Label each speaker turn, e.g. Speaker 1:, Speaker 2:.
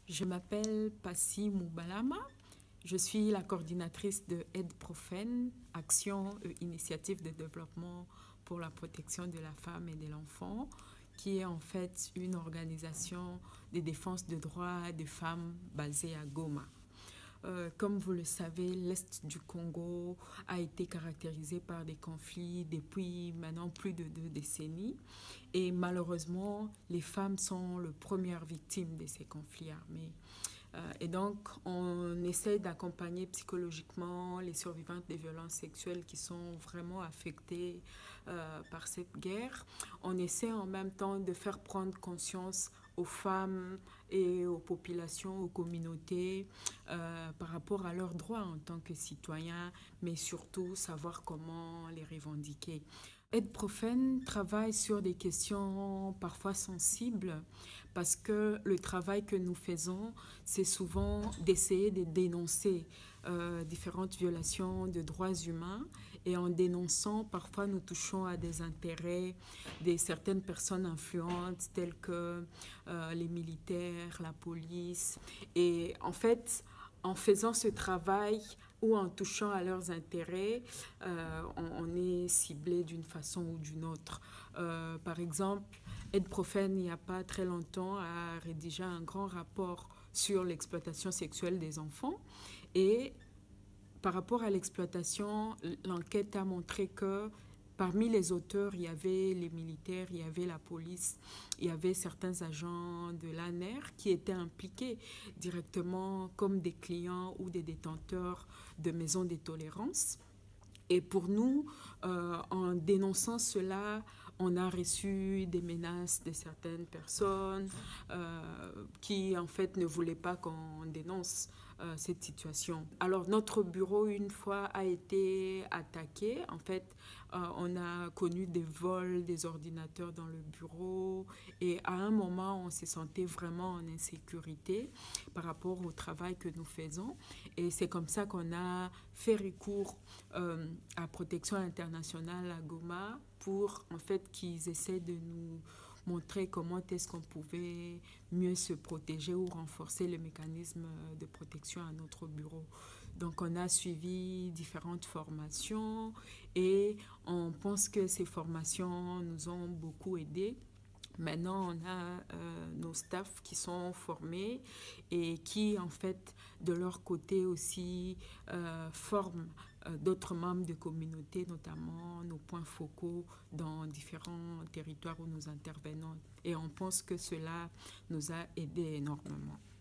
Speaker 1: Je m'appelle Passy Moubalama. Je suis la coordinatrice de Aide Profen, Action et Initiative de développement pour la protection de la femme et de l'enfant, qui est en fait une organisation de défense des droits des femmes basée à Goma. Comme vous le savez, l'Est du Congo a été caractérisé par des conflits depuis maintenant plus de 2 décennies. Et malheureusement, les femmes sont les premières victimes de ces conflits armés. Et donc, on essaie d'accompagner psychologiquement les survivantes des violences sexuelles qui sont vraiment affectées par cette guerre. On essaie en même temps de faire prendre conscience aux femmes et aux populations, aux communautés par rapport à leurs droits en tant que citoyens, mais surtout savoir comment les revendiquer. Aide Profen travaille sur des questions parfois sensibles parce que le travail que nous faisons, c'est souvent d'essayer de dénoncer différentes violations de droits humains et en dénonçant, parfois nous touchons à des intérêts de certaines personnes influentes telles que les militaires, la police. Et en fait, en faisant ce travail ou en touchant à leurs intérêts, on est ciblé d'une façon ou d'une autre. Par exemple, Aide Profen, il n'y a pas très longtemps, a rédigé un grand rapport sur l'exploitation sexuelle des enfants. Et par rapport à l'exploitation, l'enquête a montré que parmi les auteurs, il y avait les militaires, il y avait la police, il y avait certains agents de l'ANER qui étaient impliqués directement comme des clients ou des détenteurs de maisons de tolérance. Et pour nous, en dénonçant cela, on a reçu des menaces de certaines personnes qui, en fait, ne voulaient pas qu'on dénonce cette situation. Alors, notre bureau, une fois, a été attaqué. En fait, on a connu des vols des ordinateurs dans le bureau et à un moment, on se sentait vraiment en insécurité par rapport au travail que nous faisons. Et c'est comme ça qu'on a fait recours à Protection internationale à Goma pour en fait qu'ils essaient de nous montrer comment est-ce qu'on pouvait mieux se protéger ou renforcer le mécanisme de protection à notre bureau. Donc on a suivi différentes formations et on pense que ces formations nous ont beaucoup aidés. Maintenant, on a nos staffs qui sont formés et qui, en fait, de leur côté aussi, forment d'autres membres de communauté, notamment nos points focaux dans différents territoires où nous intervenons. Et on pense que cela nous a aidés énormément.